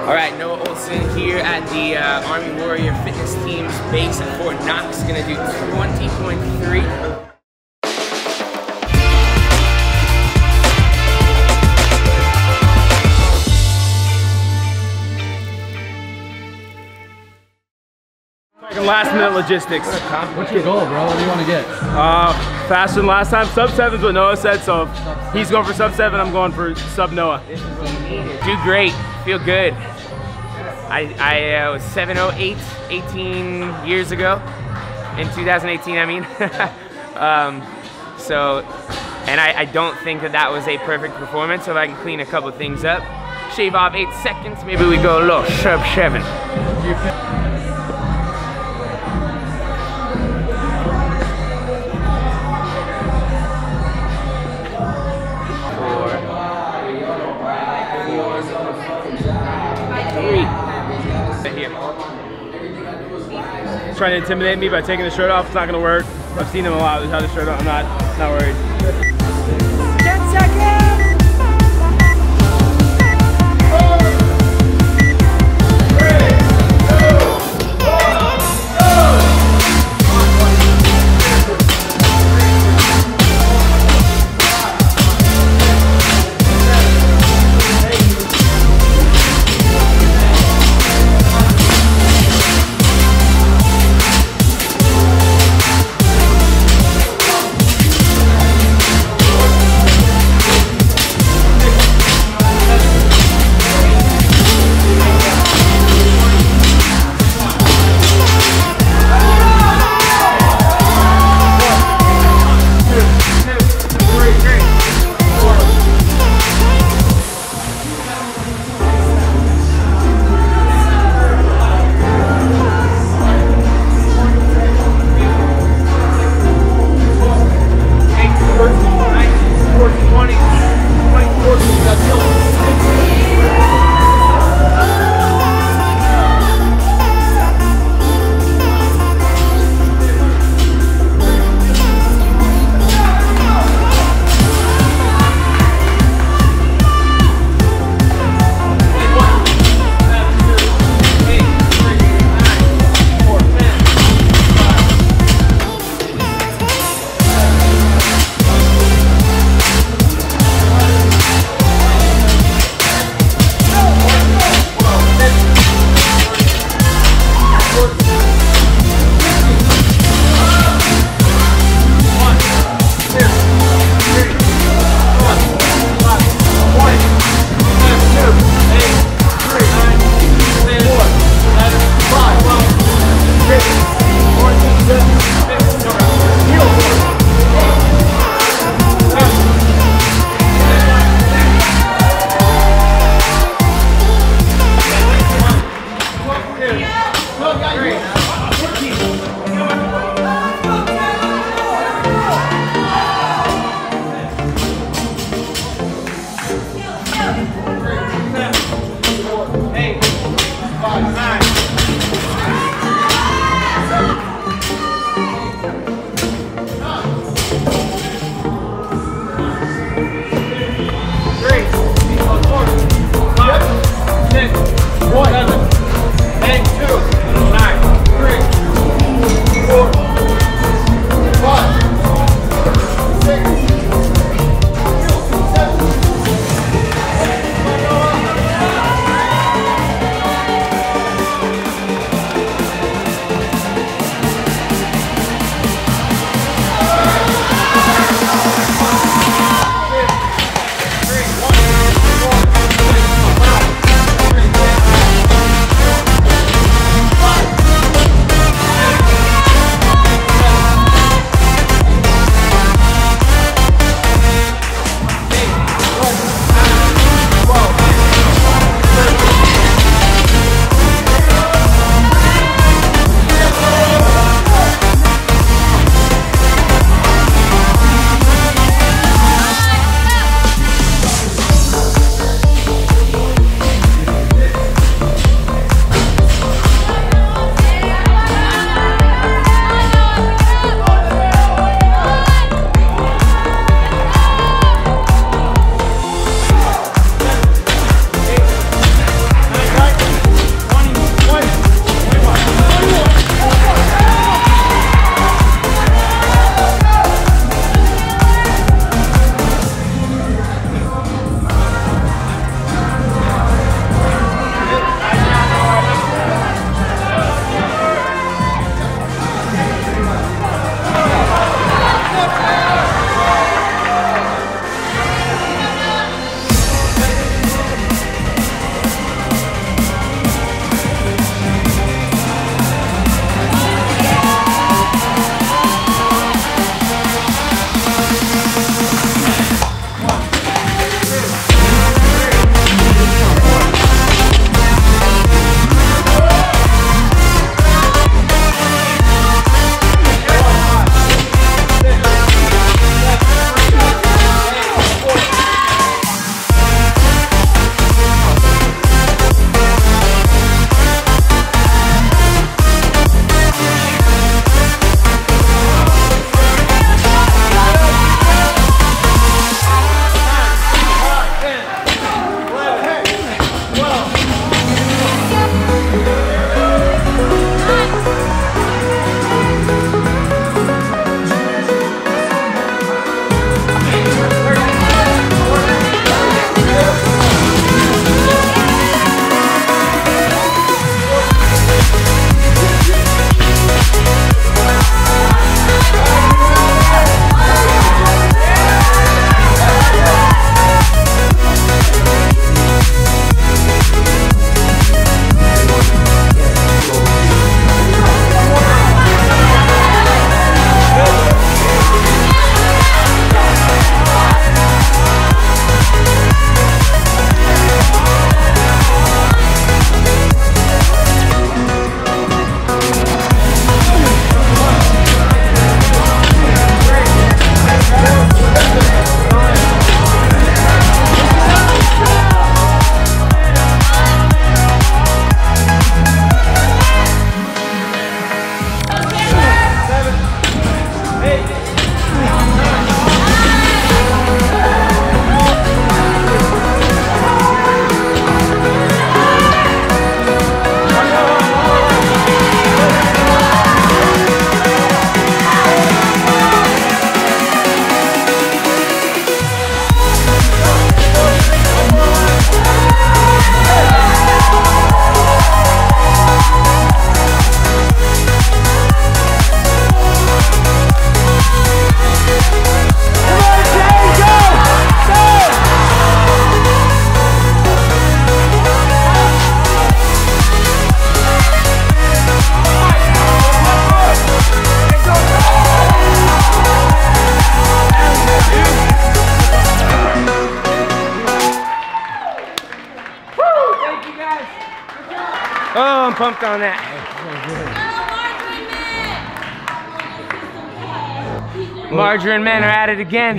All right, Noah Ohlsen here at the Army Warrior Fitness Team's base at Fort Knox. Gonna do 20.3. Last minute logistics. What's your goal, bro? What do you want to get? Faster than last time. Sub 7's what Noah said, so if he's going for sub 7, I'm going for sub Noah. Do great, feel good. I was 7:08 18 years ago, in 2018 I mean. And I don't think that was a perfect performance, so if I can clean a couple things up, shave off 8 seconds, maybe we go a little sub 7. Trying to intimidate me by taking the shirt off. It's not gonna work. I've seen him a lot without the shirt on. I'm not worried. 10 seconds! guys. Oh, I'm pumped on that. Margarine men are at it again.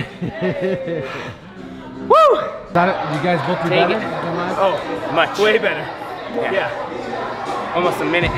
Woo! You guys both do Take better it. than last? Oh, Much. way better. Yeah. Almost a minute.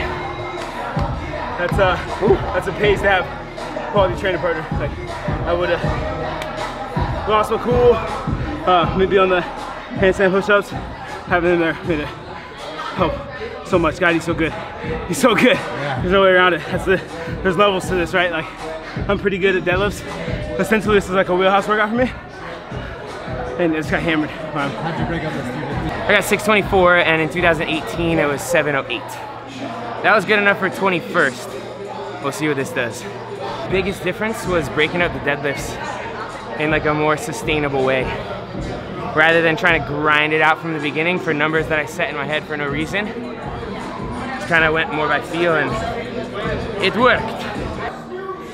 That's a pace to have quality training partner. Like I would have lost my cool, maybe on the handstand push-ups. Having him there made it help so much. God, he's so good. He's so good. Yeah. There's no way around it. There's levels to this, right? Like I'm pretty good at deadlifts. Essentially, this is like a wheelhouse workout for me. And it's got hammered. How'd you break up this 250? I got 624, and in 2018 it was 708. That was good enough for 21st. We'll see what this does. Biggest difference was breaking up the deadlifts in like a more sustainable way. Rather than trying to grind it out from the beginning for numbers that I set in my head for no reason. Just kind of went more by feel and it worked.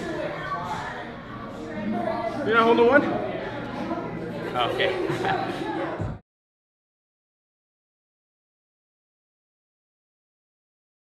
You're not holding one? Okay.